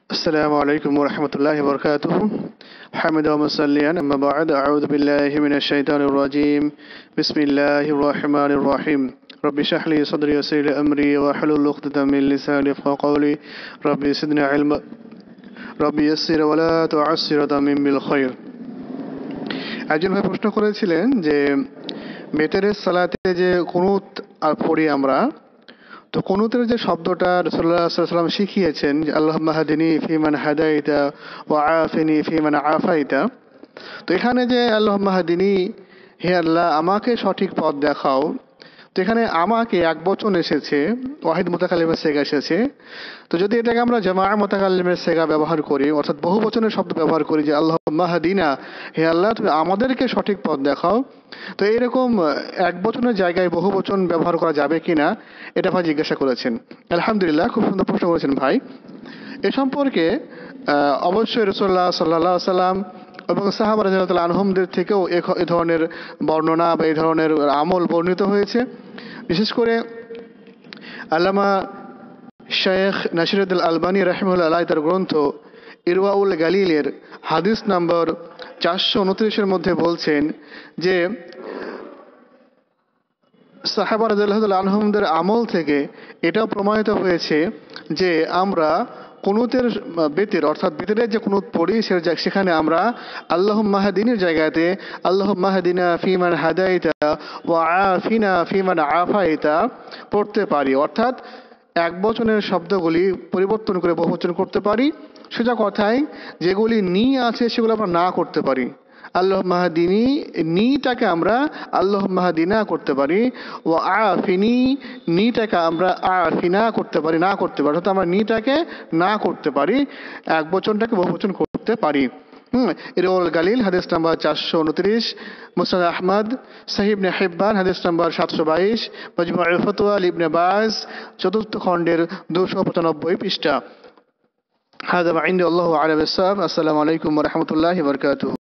السلام عليكم ورحمة الله وبركاته. حمدا ومصليا أما بعد أعوذ بالله من الشيطان الرجيم. بسم الله الرحمن الرحيم. رب اشرح لي صدري ويسر لي أمري واحلل عقدة من لساني يفقهوا قولي. رب زدني علما. رب يسر ولا تعسر وتمم بالخير. একজন ভাই প্রশ্ন করেছিলেন যে বেতেরের সালাতে যে কুনুত পড়ি আমরা, তো কুনুতের যে শব্দটা রাসূলুল্লাহ সাল্লাল্লাহু আলাইহি ওয়াসাল্লাম শিখিয়েছেন যে আল্লাহুম্মা হাদিনি ফিমান হাদাইতা ওয়া আফিনি ফিমান আফাইতা, তো এখানে যে আল্লাহুম্মা হাদিনি, হে আল্লাহ আমাকে সঠিক পথ দেখাও, তো এখানে আমাকে একবচন এসেছে, ওয়াহিদ মুতাকাল্লিমের সেগা এসেছে। তো যদি এটাকে আমরা জামা মুতাকাল্লিমের সেগা ব্যবহার করি, অর্থাৎ বহু বচনের শব্দ ব্যবহার করি যে আল্লাহুম্মা হাদিনা, হে আল্লাহ তুমি আমাদেরকে সঠিক পথ দেখাও, তো এরকম এক বচনের জায়গায় বহু বচন ব্যবহার করা যাবে কিনা এটা ভাই জিজ্ঞাসা করেছেন। আলহামদুলিল্লাহ, খুব সুন্দর প্রশ্ন করেছেন ভাই। এ সম্পর্কে অবশ্যই রাসূলুল্লাহ সাল্লাল্লাহু আলাইহি ওয়াসাল্লাম এবং সাহাবা রাদিয়াল্লাহু আনহুমদের থেকেও এ ধরনের বর্ণনা বা এই ধরনের আমল বর্ণিত হয়েছে। বিশেষ করে আল্লামা শেখ নাসিরুদ্দিন আলবানী রাহিমাহুল্লাহ তার গ্রন্থ ইরওয়াউল গালিলের হাদিস নম্বর 429-এর মধ্যে বলছেন যে সাহাবা রাদিয়াল্লাহু আনহুমদের আমল থেকে এটাও প্রমাণিত হয়েছে যে আমরা কুনুতের বেতের অর্থাৎ বেতের যে কুনুত পড়ি সেখানে আমরা আল্লাহুম্মা হাদিনের জায়গাতে আল্লাহুম্মা হাদিনা ফিমান হাদাইতা ওয়া আফিনা ফিমান আফাইতা পড়তে পারি, অর্থাৎ এক বচনের শব্দগুলি পরিবর্তন করে বহুবচন করতে পারি। সোজা কথায় যেগুলি নি আছে সেগুলো আমরা না করতে পারি। আল্লাহুম্মা হাদিনি, নিটাকে আমরা আল্লাহুম্মা হাদিনা করতে পারি, ও আফিনি, নিটাকে আমরা আফিনা করতে পারি, না করতে পারি, অর্থাৎ আমরা নিটাকে না করতে পারি, এক বচনটাকে বহুবচন করতে পারি। ইরওয়াউল গালিল হাদিস নাম্বার 429, মুসনাদ আহমদ, সহিহ ইবনে হিব্বান হাদিস নাম্বার 722, মাজমুউল ফাতওয়া ইবনে বাজ চতুর্থ খণ্ডের 295 পৃষ্ঠা। হাযা মা ইনদি আল্লাহু আ'লাম বিস-সাওয়াব। আসসালামু আলাইকুম ওয়া রাহমাতুল্লাহি ওয়া বারাকাতুহু।